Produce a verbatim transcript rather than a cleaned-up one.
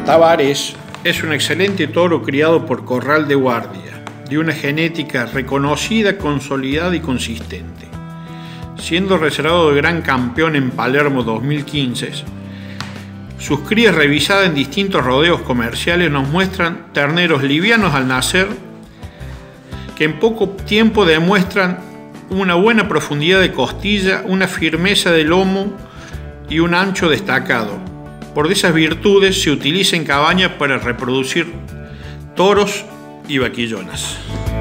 Tavares es un excelente toro criado por Corral de Guardia, de una genética reconocida, consolidada y consistente. Siendo reservado de gran campeón en Palermo dos mil quince, sus crías revisadas en distintos rodeos comerciales nos muestran terneros livianos al nacer, que en poco tiempo demuestran una buena profundidad de costilla, una firmeza de lomo y un ancho destacado. Por esas virtudes se utiliza en cabaña para reproducir toros y vaquillonas.